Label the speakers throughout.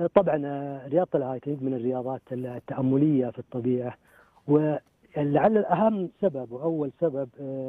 Speaker 1: طبعا رياضة الهايكنج من الرياضات التأملية في الطبيعة، ولعل الأهم سبب وأول سبب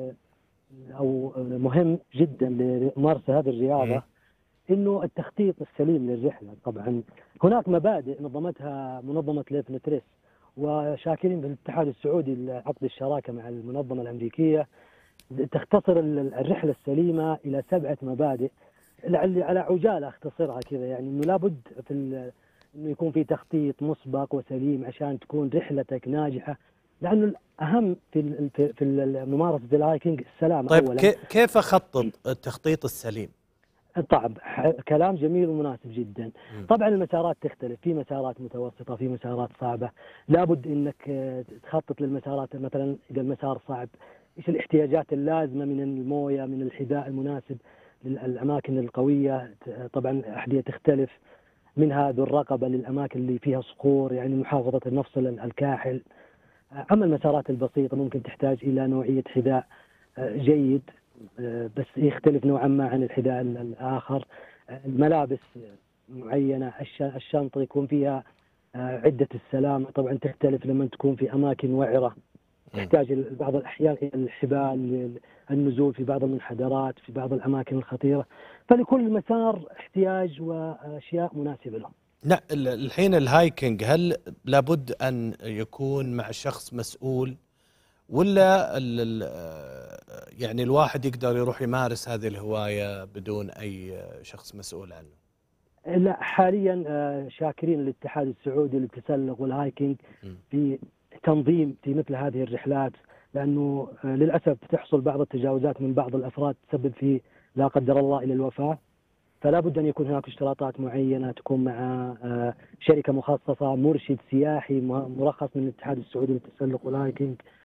Speaker 1: أو مهم جدا لممارسة هذه الرياضة إنه التخطيط السليم للرحلة. طبعا هناك مبادئ نظمتها منظمة ليف نتريس، وشاكرين بالاتحاد السعودي لعقد الشراكة مع المنظمة الأمريكية، تختصر الرحلة السليمة إلى 7 مبادئ. لعلي على عجالة اختصرها كذا، يعني إنه لابد إنه يكون في تخطيط مسبق وسليم عشان تكون رحلتك ناجحة، لأنه الأهم في ممارسة الهايكنج السلامة.
Speaker 2: طيب
Speaker 1: أولا
Speaker 2: كيف أخطط التخطيط السليم؟
Speaker 1: طبعا كلام جميل ومناسب جدا. طبعا المسارات تختلف، في مسارات متوسطة، في مسارات صعبة. لابد انك تخطط للمسارات. مثلا اذا المسار صعب، ايش الاحتياجات اللازمة من الموية، من الحذاء المناسب للاماكن القوية. طبعا الاحذية تختلف، منها ذو الرقبة للاماكن اللي فيها صخور، يعني محافظة المفصل الكاحل. اما المسارات البسيطة ممكن تحتاج الى نوعية حذاء جيد، بس يختلف نوعا ما عن الحذاء الآخر. الملابس معينة، الشنطة يكون فيها عدة السلامة طبعا تختلف لما تكون في أماكن وعرة، تحتاج بعض الأحيان إلى الحبال للنزول في بعض المنحدرات، في بعض الأماكن الخطيرة. فلكل مسار احتياج وأشياء مناسبة له.
Speaker 2: لا الحين الهايكنج هل لابد أن يكون مع شخص مسؤول، ولا يعني الواحد يقدر يروح يمارس هذه الهواية بدون أي شخص مسؤول عنه؟
Speaker 1: لا حاليا شاكرين الاتحاد السعودي للتسلق والهايكنج في تنظيم في مثل هذه الرحلات، لأنه للأسف تحصل بعض التجاوزات من بعض الأفراد تسبب في لا قدر الله إلى الوفاة. فلا بد أن يكون هناك اشتراطات معينة، تكون مع شركة مخصصة، مرشد سياحي مرخص من الاتحاد السعودي للتسلق والهايكنج.